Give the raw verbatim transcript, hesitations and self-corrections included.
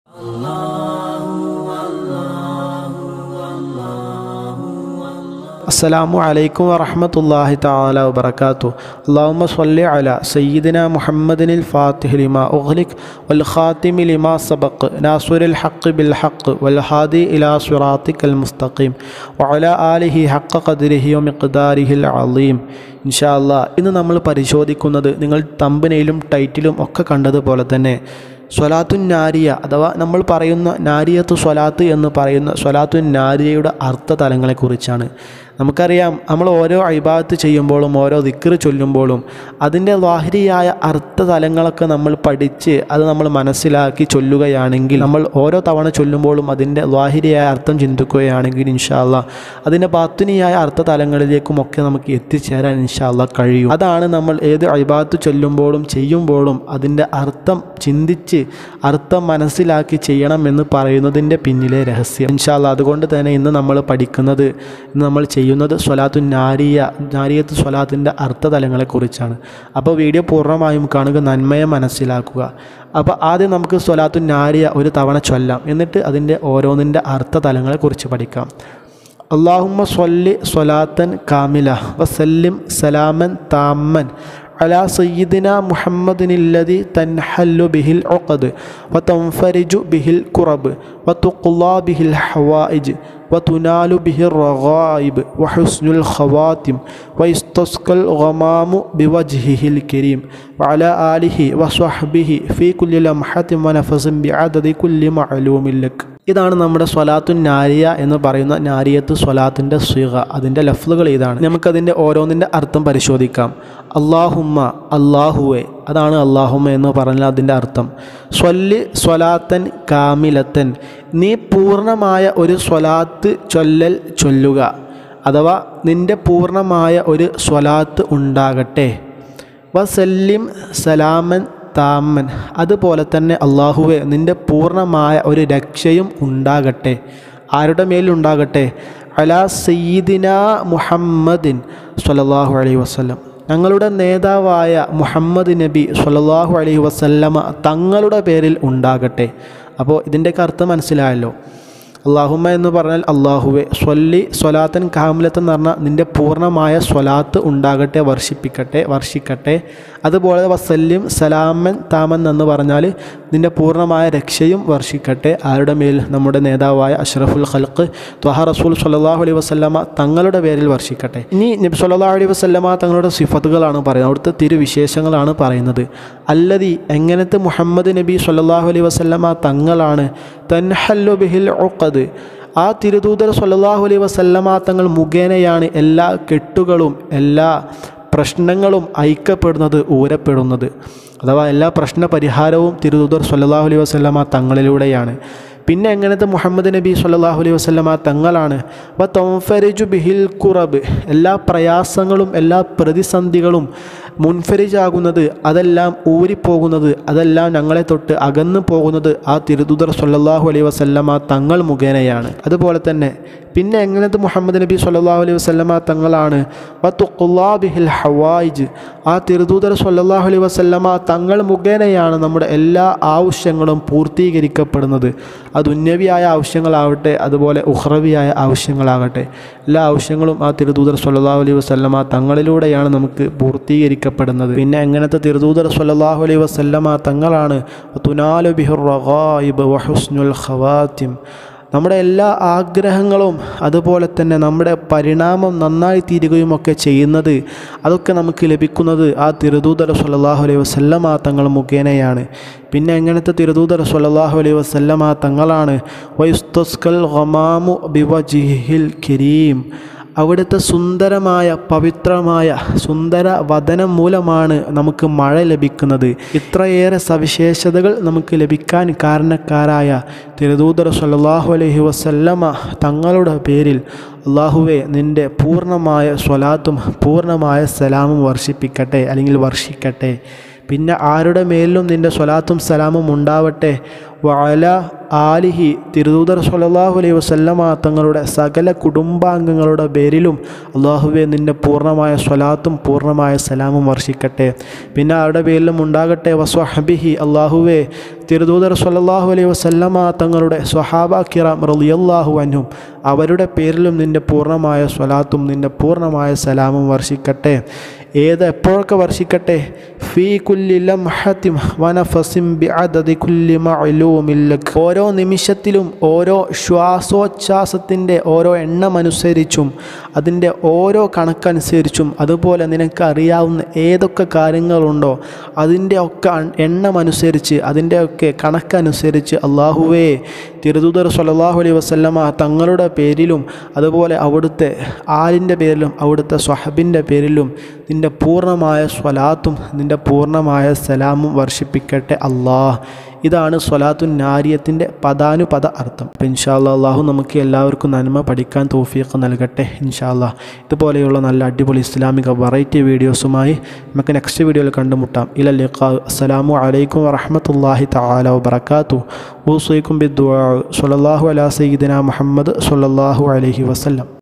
അസ്സലാമു അലൈക്കും വറഹ്മത്തുള്ളാഹി തആല വബറകാതുഹു. അല്ലാഹുമ്മ സ്വല്ലി അലാ സയ്യിദിനാ മുഹമ്മദിനിൽ ഫാത്തിഹി ലിമാ ഉഗ്ലിഖ് വൽ ഖാതിമി ലിമാ സബഖ് നാസിറുൽ ഹഖ് ബിൽ ഹഖ് വൽ ഹാദി ഇലാ സിറാത്തിക്കൽ മുസ്തഖീം വഅലാ ആലിഹി ഹഖ ഖദ്രിഹി വമിഖ്ദാരിഹിൽ അളീം. ഇൻഷാ അല്ലാഹ് ഇന്ന് നമ്മൾ പരിശോധിക്കുന്നത് നിങ്ങൾ തംബ്നെയിലും ടൈറ്റിലും ഒക്കെ കണ്ടതുപോലെ തന്നെ സ്വലാത്തുൻ നാരിയ അഥവാ നമ്മൾ പറയുന്ന നാരിയത്ത് സ്വലാത്ത് എന്ന് പറയുന്ന സ്വലാത്തുൻ നാരിയയുടെ അർത്ഥതലങ്ങളെക്കുറിച്ചാണ്. നമുക്കറിയാം, നമ്മൾ ഓരോ ഇബാദത്ത് ചെയ്യുമ്പോഴും ഓരോ ദിക്ർ ചൊല്ലുമ്പോഴും അതിൻ്റെ ലാഹിരിയായ അർത്ഥതലങ്ങളൊക്കെ നമ്മൾ പഠിച്ച് അത് നമ്മൾ മനസ്സിലാക്കി ചൊല്ലുകയാണെങ്കിൽ, നമ്മൾ ഓരോ തവണ ചൊല്ലുമ്പോഴും അതിൻ്റെ ലാഹിരിയായ അർത്ഥം ചിന്തിക്കുകയാണെങ്കിൽ ഇൻഷാ അല്ലാഹ് അതിൻ്റെ ബാത്തിനിയായ അർത്ഥതലങ്ങളിലേക്കുമൊക്കെ നമുക്ക് എത്തിച്ചേരാൻ ഇൻഷാ അല്ലാഹ് കഴിയും. അതാണ് നമ്മൾ ഏത് ഇബാദത്ത് ചൊല്ലുമ്പോഴും ചെയ്യുമ്പോഴും അതിൻ്റെ അർത്ഥം ചിന്തിച്ച് അർത്ഥം മനസ്സിലാക്കി ചെയ്യണമെന്ന് പറയുന്നതിൻ്റെ പിന്നിലെ രഹസ്യം. ഇൻഷാ അല്ലാഹ് അതുകൊണ്ട് തന്നെ ഇന്ന് നമ്മൾ പഠിക്കുന്നത് ഇന്ന് നമ്മൾ ചെയ്യുന്നത് സ്വലാത്തുൻ നാരിയ നാരിയത്ത് സ്വലാത്തിൻ്റെ അർത്ഥതലങ്ങളെക്കുറിച്ചാണ്. അപ്പോൾ വീഡിയോ പൂർണ്ണമായും കാണുക, നന്മയെ മനസ്സിലാക്കുക. അപ്പോൾ ആദ്യം നമുക്ക് സ്വലാത്തുൻ നാരിയ ഒരു തവണ ചൊല്ലാം, എന്നിട്ട് അതിൻ്റെ ഓരോന്നിൻ്റെ അർത്ഥതലങ്ങളെക്കുറിച്ച് പഠിക്കാം. അല്ലാഹുമ്മ സ്വല്ലി സ്വലാത്തൻ കാമില വസല്ലിം സലാമൻ താമ്മൻ അലാ സയ്യിദിന മുഹമ്മദിനില്ലദി തൻഹല്ലു ബിഹിൽ ഉഖദ് വതൻഫരിജു ബിഹിൽ കുറബ് വതുഖ്ലാ ബിഹിൽ ഹവായിജ് വതുനാലു ബിഹിർ റഗായിബ് വഹുസ്നുൽ ഖവാതിം വയസ്തസ്കൽ ഗമാമു ബിവജ്ഹിഹിൽ കരീം വഅലാ ആലിഹി വസ്വഹ്ബിഹി ഫീ കുല്ലി ലംഹത്തിൻ വനഫസിൻ ബിഅദദി കുല്ലി മഅലൂമിൻ ലക്. ഇതാണ് നമ്മുടെ സ്വലാത്തുൻ നാരിയ എന്ന് പറയുന്ന നാരിയത്ത് സ്വലാത്തിൻ്റെ സ്വീഗ. അതിൻ്റെ ലഫ്ലുകൾ ഇതാണ്. നമുക്കതിൻ്റെ ഓരോന്നിൻ്റെ അർത്ഥം പരിശോധിക്കാം. അല്ലാഹുമ്മ അല്ലാഹുവെ, അതാണ് അല്ലാഹുമ്മ എന്ന് പറഞ്ഞാൽ അതിൻ്റെ അർത്ഥം. സ്വല്ലി സ്വലാത്തൻ കാമിലത്തൻ, നീ പൂർണ്ണമായ ഒരു സ്വലാത്ത് ചൊല്ലൽ ചൊല്ലുക, അഥവാ നിൻ്റെ പൂർണ്ണമായ ഒരു സ്വലാത്ത് ഉണ്ടാകട്ടെ. വസല്ലിം സലാമൻ താമൻ, അതുപോലെ തന്നെ അല്ലാഹുവെ നിൻ്റെ പൂർണ്ണമായ ഒരു രക്ഷയും ഉണ്ടാകട്ടെ. ആരുടെ മേലുണ്ടാകട്ടെ? അലാ സയ്യിദിനാ മുഹമ്മദിൻ സ്വല്ലല്ലാഹു അലൈഹി വസല്ലം, ഞങ്ങളുടെ നേതാവായ മുഹമ്മദ് നബി സ്വല്ലല്ലാഹു അലൈഹി വസല്ലമ തങ്ങളുടെ പേരിൽ ഉണ്ടാകട്ടെ. അപ്പോൾ ഇതിൻ്റെയൊക്കെ അർത്ഥം മനസ്സിലായല്ലോ. അല്ലാഹുമ്മ എന്ന് പറഞ്ഞാൽ അല്ലാഹുവെ, സ്വല്ലി സ്വലാത്തൻ കാമിലത്ത് എന്ന് പറഞ്ഞാൽ നിൻ്റെ പൂർണ്ണമായ സ്വലാത്ത് ഉണ്ടാകട്ടെ, വർഷിപ്പിക്കട്ടെ, വർഷിക്കട്ടെ. അതുപോലെ വസല്ലിം സലാമൻ താമൻ എന്ന് പറഞ്ഞാൽ നിൻ്റെ പൂർണ്ണമായ രക്ഷയും വർഷിക്കട്ടെ. ആരുടെ മേൽ? നമ്മുടെ നേതാവായ അഷ്റഫുൽ ഖൽഖ് ത്വഹ റസൂൽ സ്വല്ലല്ലാഹു അലൈഹി വസല്ലമ തങ്ങളുടെ പേരിൽ വർഷിക്കട്ടെ. ഇനി നബി സ്വല്ലല്ലാഹു അലൈഹി വസല്ലമ തങ്ങളുടെ സിഫത്തുകളാണ് പറയുന്നത്, അവിടുത്തെ തിരുവിശേഷങ്ങളാണ് പറയുന്നത്. അല്ലദി, എങ്ങനത്തെ മുഹമ്മദ് നബി സ്വല്ലല്ലാഹു അലൈഹി വസല്ലമ തങ്ങളാണ് തൻഹല്ലു ബിഹിൽ ഉഖദ്, ആ തിരുദൂതർ സ്വല്ലല്ലാഹു അലൈഹി വസല്ലമ തങ്ങൾ മുഖേനയാണ് എല്ലാ കെട്ടുകളും എല്ലാ പ്രശ്നങ്ങളും ഐക്യപ്പെടുന്നത്, ഊരപ്പെടുന്നത്. അഥവാ എല്ലാ പ്രശ്ന പരിഹാരവും തിരുദൂതർ സ്വല്ലല്ലാഹു അലൈഹി വസല്ലമ തങ്ങളിലൂടെയാണ്. പിന്നെ എങ്ങനത്തെ മുഹമ്മദ് നബി സ്വല്ലല്ലാഹു അലൈഹി വസല്ലമ തങ്ങളാണ് വ തൻഫരിജു ബിഹിൽ കുറബ്, എല്ലാ പ്രയാസങ്ങളും എല്ലാ പ്രതിസന്ധികളും മുൻഫരിജാകുന്നത്, അതെല്ലാം ഊരിപ്പോകുന്നത്, അതെല്ലാം ഞങ്ങളെ തൊട്ട് അകന്നു പോകുന്നത് ആ തിരുദൂതർ സ്വല്ലല്ലാഹു അലൈഹി വസല്ലമ തങ്ങൾ മുഖേനയാണ്. അതുപോലെ തന്നെ പിന്നെ എങ്ങനത്തെ മുഹമ്മദ് നബി സ്വല്ലല്ലാഹു അലൈഹി വസല്ലമ തങ്ങളാണ് വതുഖ്ലാ ബിഹിൽ ഹവായിജ്, ആ തിരുദൂതർ സ്വല്ലല്ലാഹു അലൈഹി വസല്ലമ തങ്ങൾ മുഖേനയാണ് നമ്മുടെ എല്ലാ ആവശ്യങ്ങളും പൂർത്തീകരിക്കപ്പെടുന്നത്. അത് ദുന്യവിയായ ആവശ്യങ്ങളാവട്ടെ, അതുപോലെ ഉഖ്റവിയായ ആവശ്യങ്ങളാകട്ടെ, എല്ലാ ആവശ്യങ്ങളും ആ തിരുദൂതർ സ്വല്ലല്ലാഹു അലൈഹി വസല്ലമ തങ്ങളിലൂടെയാണ് നമുക്ക് പൂർത്തീകരിക്കപ്പെടുന്നത്. പിന്നെ എങ്ങനത്തെ തിരുദൂതർ സ്വല്ലല്ലാഹു അലൈഹി വസല്ലമ തങ്ങളാണ് തുനാലു ബിഹിർ റഗായിബ് വഹുസ്നുൽ ഖവാതിം, നമ്മുടെ എല്ലാ ആഗ്രഹങ്ങളും അതുപോലെ തന്നെ നമ്മുടെ പരിണാമം നന്നായി തീരുകയുമൊക്കെ ചെയ്യുന്നത്, അതൊക്കെ നമുക്ക് ലഭിക്കുന്നത് ആ തിരുദൂതർ സ്വല്ലല്ലാഹു അലൈഹി വസല്ലമ തങ്ങൾ മുഖേനയാണ്. പിന്നെ എങ്ങനത്തെ തിരുദൂതർ സ്വല്ലല്ലാഹു അലൈഹി വസല്ലമ തങ്ങളാണ് വയസ്തസ്കൽ ഗമാമു ബിവജ്ഹിൽ കരീം, അവിടുത്തെ സുന്ദരമായ പവിത്രമായ സുന്ദര വദനം മൂലമാണ് നമുക്ക് മഴ ലഭിക്കുന്നത്. ഇത്രയേറെ സവിശേഷതകൾ നമുക്ക് ലഭിക്കാൻ കാരണക്കാരായ തിരുദൂതർ സ്വല്ലല്ലാഹു അലൈഹി വസല്ലമ തങ്ങളുടെ പേരിൽ അല്ലാഹുവെ നിൻ്റെ പൂർണ്ണമായ സ്വലാത്തും പൂർണ്ണമായ സലാമും വർഷിപ്പിക്കട്ടെ, അല്ലെങ്കിൽ വർഷിക്കട്ടെ. പിന്നെ ആരുടെ മേലിലും നിൻ്റെ സ്വലാത്തും സലാമും ഉണ്ടാവട്ടെ. വഅല ആലിഹി തിരുദൂതർ സ്വല്ലല്ലാഹു അലൈഹി വസല്ലമ തങ്ങളുടെ സകല കുടുംബാംഗങ്ങളുടെ പേരിലും അള്ളാഹുവെ നിൻ്റെ പൂർണ്ണമായ സ്വലാത്തും പൂർണ്ണമായ സലാമും വർഷിക്കട്ടെ. പിന്നെ ആരുടെ പേരിലും ഉണ്ടാകട്ടെ. വസ്വഹബിഹി അള്ളാഹുവെ തിരുദൂതർ സ്വല്ലല്ലാഹു അലൈഹി വസല്ലമ തങ്ങളുടെ സ്വഹാബ കിറാം റളിയല്ലാഹു അൻഹും അവരുടെ പേരിലും നിൻ്റെ പൂർണ്ണമായ സ്വലാത്തും നിൻ്റെ പൂർണ്ണമായ സലാമും വർഷിക്കട്ടെ. ഏത് എപ്പോഴൊക്കെ വർഷിക്കട്ടെ. ഫീ കുല്ലി ലംഹത്തിൻ വനഫസിൻ ബിഅദദി കുല്ലി മഅലൂമിൻ ലക് ഓരോ നിമിഷത്തിലും ഓരോ ശ്വാസോച്ഛ്വാസത്തിൻ്റെ ഓരോ എണ്ണമനുസരിച്ചും അതിൻ്റെ ഓരോ കണക്കനുസരിച്ചും അതുപോലെ നിനക്ക് അറിയാവുന്ന ഏതൊക്കെ കാര്യങ്ങളുണ്ടോ അതിൻ്റെ ഒക്കെ എണ്ണമനുസരിച്ച് അതിൻ്റെ ഒക്കെ കണക്കനുസരിച്ച് അള്ളാഹുവേ തിരുദൂതർ സ്വല്ലല്ലാഹു അലൈഹി വസല്ലമ തങ്ങളുടെ പേരിലും അതുപോലെ അവിടുത്തെ ആലിൻ്റെ പേരിലും അവിടുത്തെ സ്വഹബിൻ്റെ പേരിലും നിൻ്റെ പൂർണ്ണമായ സ്വലാത്തും നിൻ്റെ പൂർണ്ണമായ സലാമും വർഷിപ്പിക്കട്ടെ അല്ലാഹ്. ഇതാണ് സ്വലാത്തുൻ നാരിയത്തിൻ്റെ പദാനുപദ അർത്ഥം. അപ്പോൾ ഇൻഷാ അല്ലാഹ് അള്ളാഹു നമുക്ക് എല്ലാവർക്കും നന്മ പഠിക്കാൻ തൗഫീഖ് നൽകട്ടെ ഇൻഷാ അല്ലാഹ്. ഇതുപോലെയുള്ള നല്ല അടിപൊളി ഇസ്ലാമിക വെറൈറ്റി വീഡിയോസുമായി നമുക്ക് നെക്സ്റ്റ് വീഡിയോയിൽ കണ്ടുമുട്ടാം. ഇലാ ലിഖാ. അസ്സലാമു അലൈക്കും വറഹ്മത്തുള്ളാഹി തആല വബറകാതുഹു. ഊസീകും ബിദ്ദുആ. സ്വല്ലല്ലാഹു അലാ സയ്യിദിനാ മുഹമ്മദ് സ്വല്ലല്ലാഹു അലൈഹി വസല്ലം.